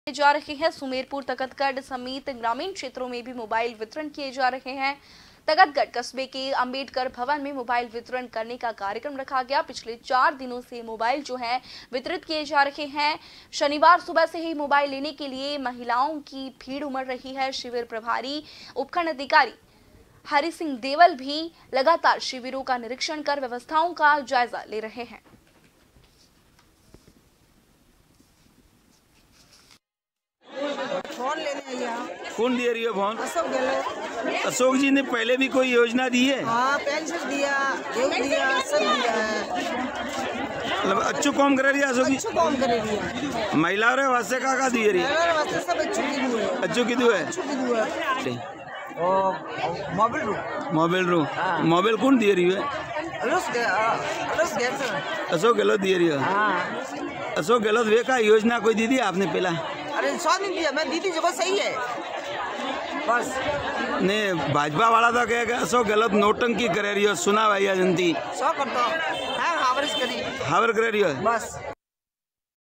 जा रहे हैं। सुमेरपुर, तकतगढ़ समेत ग्रामीण क्षेत्रों में भी मोबाइल वितरण किए जा रहे हैं। तकतगढ़ कस्बे के अंबेडकर भवन में मोबाइल वितरण करने का कार्यक्रम रखा गया। पिछले 4 दिनों से मोबाइल जो है वितरित किए जा रहे हैं। शनिवार सुबह से ही मोबाइल लेने के लिए महिलाओं की भीड़ उमड़ रही है। शिविर प्रभारी उपखंड अधिकारी हरि सिंह देवल भी लगातार शिविरों का निरीक्षण कर व्यवस्थाओं का जायजा ले रहे हैं। फोन लेने आया। कौन दे रही है फोन? अशोक गहलोत। अशोक जी ने पहले भी कोई योजना दी है? हाँ, पेंशन दिया, गेहूं दिया, सब दिया है। मतलब अच्छू काम करे रही है अशोक जी? अच्छू काम करे रही है। महिलाओं रे वास्ते का दिए रही है? महिलाओं वास्ते सब अच्छू की दुआ है। अच्छू की दुआ है? अच्छू की दुआ है। मोबाइल रू मोबाइल कौन दे रही है? अशोक गहलोत दे रही है। हाँ। अशोक गहलोत वे का योजना कोई दी थी आपने पहला? अरे 100 नहीं दिया, मैं दीदी जगह सही है बस। नहीं, भाजपा वाला तो कहेगा अशोक गहलोत नोटंकी करे रही हो, सुना भाई जनती 100 करता है, हावरिश करी हावर करे रही हो बस।